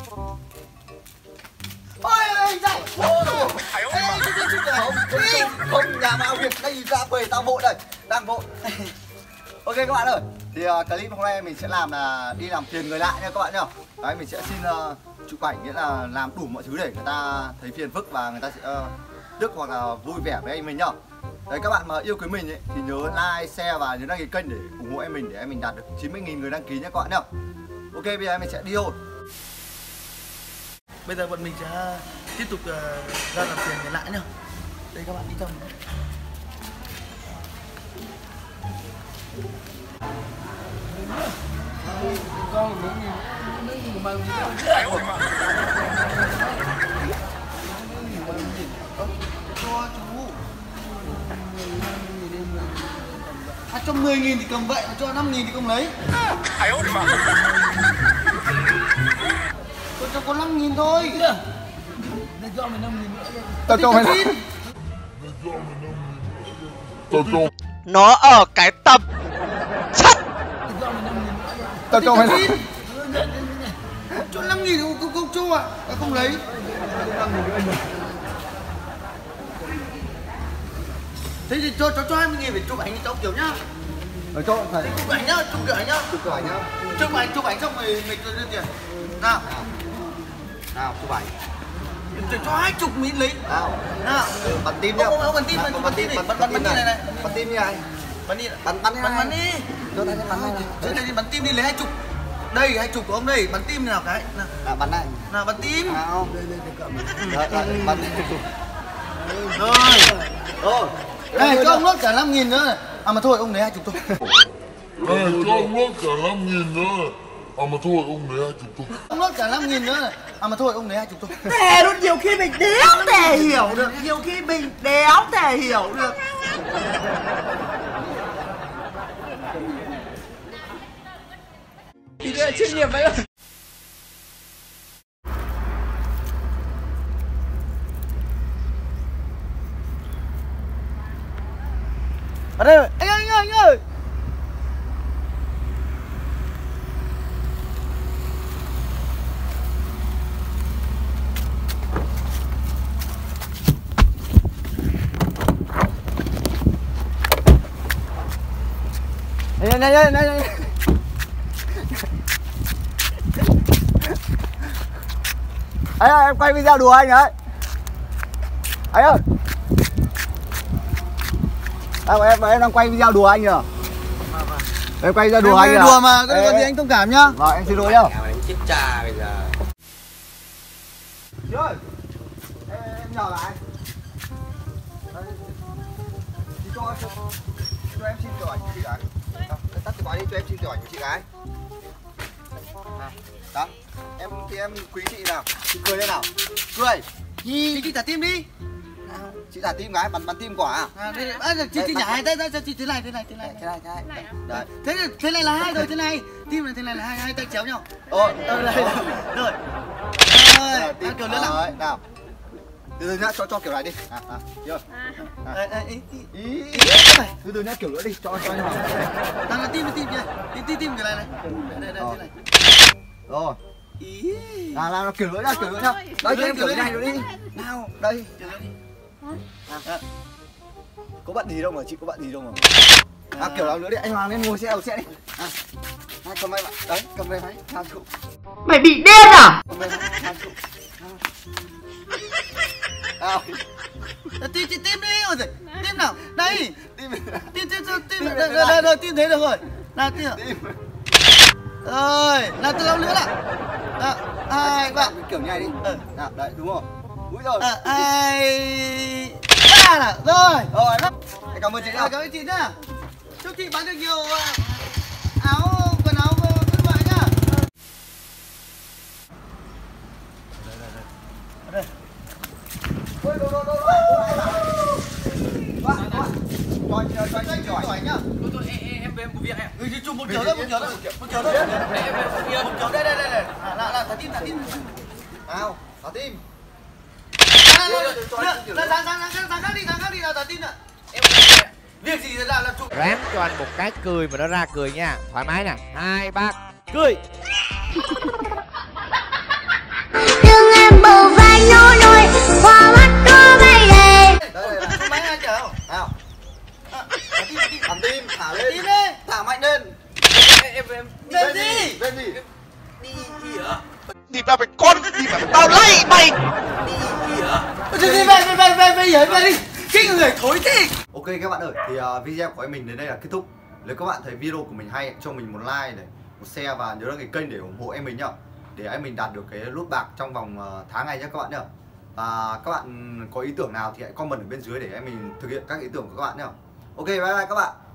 Ôi dạo không nhà nào việc đây ra về tao vội đây, đang vội. Ok các bạn ơi, thì clip hôm nay mình sẽ làm là đi làm phiền người lạ nha các bạn nhá. Đấy, mình sẽ xin chụp ảnh, nghĩa là làm đủ mọi thứ để người ta thấy phiền phức và người ta sẽ tức hoặc là vui vẻ với anh mình nhá. Đấy, các bạn mà yêu quý mình ấy, thì nhớ like, share và nhớ đăng ký kênh để ủng hộ em mình, để em mình đạt được 90.000 người đăng ký nhé các bạn nhá. Ok, bây giờ mình sẽ đi thôi. Bây giờ bọn mình sẽ tiếp tục ra làm phiền người lạ nhá. Đây các bạn đi trong. Con của mày cho chú. Cho 10.000 thì cầm vậy, mà cho 5.000 thì không lấy. Tôi cho có 5.000 thôi. Để cho mày 5.000 nữa. Tao cho mày. Nó ở cái tập sắt. Tao cho mày. Cho 5.000 không cho ạ. Không lấy. Thế thì cho 20.000 để chụp ảnh cho kiểu nhá. Cho phải chụp ảnh nhá, chụp kiểu ảnh nhá. chụp ảnh nhá. Chụp ảnh xong rồi mình đưa tiền. Nào. Nào, chụp ảnh. Cho 20 lấy. Nào. Nào. Bắn tim nhá. Không bắn tim, bắn tim này. Bắn tim này này. Bắn tim như này. Bắn đi. Bắn Bắn đi. Cho tay bắn này. Thế này bắn tim đi lấy 20. Đây 20 của ông đây, bắn tim nào cái. Nào, bắn này. Nào bắn tim. Nào. Đây, bắn tim. Rồi. Đây cho ông nốt cả 5.000 nữa. À mà thôi ông lấy 20 thôi. Đây cho ông nốt cả 5.000 nữa. À mà thôi ông lấy 20 thôi. Ông nốt cả 5.000 nữa. À mà thôi ông lấy 20 thôi. Thề luôn, nhiều khi mình đéo thể hiểu được. Nhiều khi mình đéo thể hiểu được. Thì đây là chuyên nghiệp đấy. Ở đây rồi. Anh ơi. Này. Anh ơi, em quay video đùa anh đấy. Anh ơi. Em đang quay video đùa anh nhờ. Em quay video đùa anh nhờ. Đùa mà, có gì anh thông cảm nhá. Vâng, em xin lỗi nhá. Chết cha bây giờ. Chị ơi, em nhờ lại. Chị cho em xin kiểu ảnh của chị gái. Tắt cái máy đi, cho em xin kiểu ảnh của chị gái. Đó, em quý chị nào, chị cười lên nào. Cười. Chị thả tim đi. Chị thả tim gái, bắn tim quả à? Chị nhả hai tay ra, chị thế này. Đấy. Thế này là hai rồi, thế này. Tim này thế này là hai tay chéo nhau. Rồi. Rồi. Tim kiểu nữa nào. Nào. Từ nhá, cho kiểu này đi. Chưa? Từ nhá, kiểu nữa đi, cho như nào. Đang là tim kia. Tim kiểu này. Đây thế này. Rồi. Là kiểu nữa nhá. Đấy, cho em kiểu này rồi đi. Nào, đây. Có bận gì đâu mà, chị có bận gì đâu mà. Kiểu nào nữa đi, anh Hoàng lên ngồi xe đi. Cầm đây bạn. Đấy, cầm đây máy. Mày bị điên à? Cầm đây máy. Tim đi rồi. Tim nào? Đây. Tim rồi, tim thế được rồi. Nào tim. Rồi, nào từ lâu nữa nào. Hai bạn kiểu này đi. Nào, đấy, đúng không? Úi rồi. 2 3 nào. Rồi. Anh cảm ơn chị nhá. Cảm ơn chị nhá. Chúc chị bán được nhiều quần áo các loại nhá. Đây. Ôi, đâu. Cho anh giỏi nhá. Tôi em về em vụ việc em. Chụp một kiểu thôi. Một kiểu thôi. Một kiểu đây. Là thả tim. Nào, thả tim. Dáng khác đi nào, thả tim ạ. Việc gì là chụp. Ráng cho anh một cái cười mà nó ra cười nha. Thoải mái nè. 2, 3, cười. nào mạnh lên. em Lên đi. Lên gì? đi hả? Đi vào mày con đi vào tao lay mày. Đi hả? Về đi. Cái người thối thế. Ok các bạn ơi, thì video của mình đến đây là kết thúc. Nếu các bạn thấy video của mình hay, cho mình một like này, một share và nhớ đăng ký kênh để ủng hộ em mình nhá. Để em mình đạt được cái nút bạc trong vòng tháng này nhé các bạn nhá. Và các bạn có ý tưởng nào thì hãy comment ở bên dưới để em mình thực hiện các ý tưởng của các bạn nhá. Ok, bye bye các bạn.